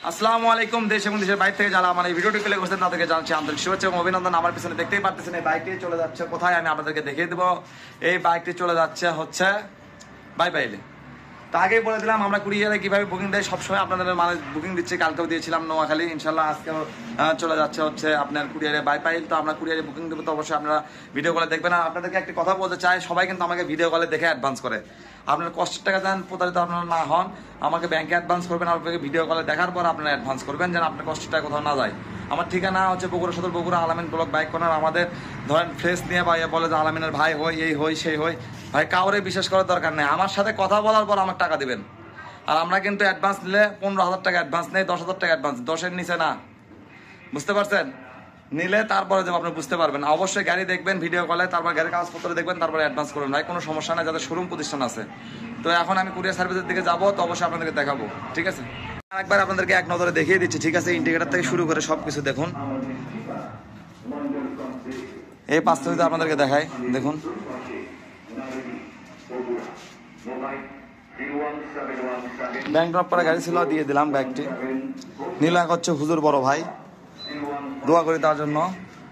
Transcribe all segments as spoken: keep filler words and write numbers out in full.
আসসালামু আলাইকুম। দেশ এবং দেশের বাইরে থেকে যারা আমার এই ভিডিওটি প্লে করছেন তাদেরকে জানাচ্ছি আন্তরিক শুভেচ্ছা এবং অভিনন্দন। আমার পিছনে দেখতেই পারতেছেন এই বাইকটি চলে যাচ্ছে কোথায়, আমি আপনাদেরকে দেখিয়ে দেবো। এই বাইকটি চলে যাচ্ছে হচ্ছে বাইপাইলে। তা আগেই বলে দিলাম আমরা কুরিয়ারে কীভাবে বুকিং দেয়, সবসময় আপনাদের মানে বুকিং দিচ্ছি। কালকেও দিয়েছিলাম নোয়াখালী, ইনশাল্লাহ আজকেও চলে যাচ্ছে হচ্ছে আপনার কুরিয়ারে বাইপাইল। তো আমরা কুরিয়ারে বুকিং দেবো, তো অবশ্যই আপনারা ভিডিও কলে দেখবেন। আর আপনাদেরকে একটি কথা বলতে চাই, সবাই কিন্তু আমাকে ভিডিও কলে দেখে অ্যাডভান্স করে। আপনার কষ্টের টাকা যেন প্রতারিত আপনারা না হন, আমাকে ব্যাংকে অ্যাডভান্স করবেন, আপনাকে ভিডিও কলে দেখার পর আপনারা অ্যাডভান্স করবেন, যেন আপনার কষ্টের টাকা কোথাও না যায়। আমার ঠিকানা হচ্ছে বগুড়া সদর, বগুড়া আলামিন ব্লক বাইক কর্নার। আমাদের ধরেন ফ্রেশ নিয়ে বা বলে যে আলামিনের ভাই হই, এই হই সেই হই, ভাই কাউরে বিশেষ করার দরকার নেই। আমার সাথে কথা বলার পর আমার টাকা দিবেন। আর আমরা কিন্তু অ্যাডভান্স নিলে পনেরো হাজার টাকা অ্যাডভান্স নেই, দশ হাজার টাকা অ্যাডভান্স, দশের নিচে না, বুঝতে পারছেন? নিলে তারপরে যে আপনি বুঝতে পারবেন। অবশ্যই গাড়ি দেখবেন ভিডিও কলে, তারপর গাড়ির কাগজপত্র দেখবেন, তারপরে অ্যাডভান্স করবেন। ভাই কোনো সমস্যা নেই, যাদের শোরুম প্রতিষ্ঠান আছে। তো এখন আমি কুরিয়ার সার্ভিসের দিকে যাবো, তো অবশ্যই আপনাদেরকে দেখাবো, ঠিক আছে? আরেকবার আপনাদেরকে এক নজরে দেখিয়ে দিচ্ছি, ঠিক আছে? ইন্ডিকেটার থেকে শুরু করে সব কিছু দেখুন। এই পাঁচটা যদি আপনাদেরকে দেখাই, দেখুন ব্যাংক ড্রপ করা গাড়ি ছিল, দিয়ে দিলাম ব্যাগটি। নীলাক হচ্ছে হুজুর বড় ভাই, দোয়া করি তার জন্য।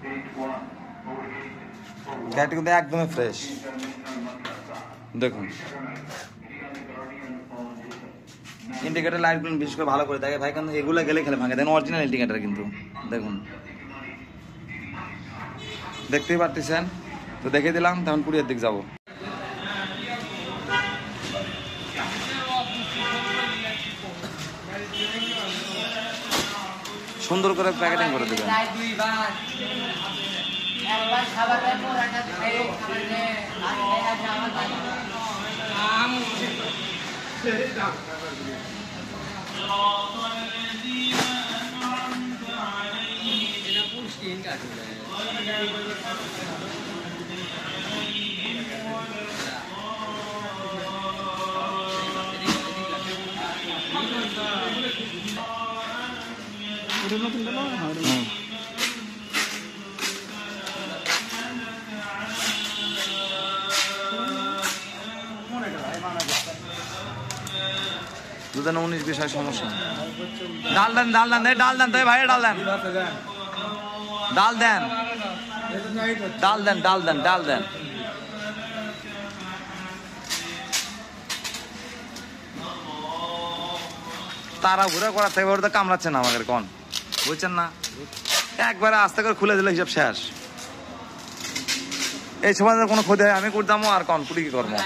গাড়িটি কিন্তু একদমই ফ্রেশ, দেখুন ইন্ডিকেটার লাইটগুলো বিশেষ করে ভালো করে দেখে ভাই, কিন্তু এগুলো গেলে খেলে ভাঙে। দেখুন অরিজিনাল ইন্ডিকেটার কিন্তু, দেখুন দেখতেই পারতেছেন। তো দেখে দিলাম, তখন কুড়িয়ার দিক যাবো। সুন্দর করে প্যাকেটিং করে দেবেন। দুদিন উনিশ বিশ হয় সমস্যা। ডাল দেন, ডাল দেন, ডাল দেন, তাই ভাই ডাল দেন, ডাল দেন, ডাল দেন, ডাল দেন, ডাল দেন। তারা ঘুরে করার থেকে ওটা কামড়াচ্ছে না আমাদের, কোন বুঝছেন না? একবারে আস্তে করে খুলে দিলে হিসাব শেষ। এই সময় কোনো ক্ষতি হয় আমি করতামও, আর কন কুড়ি কি করবো।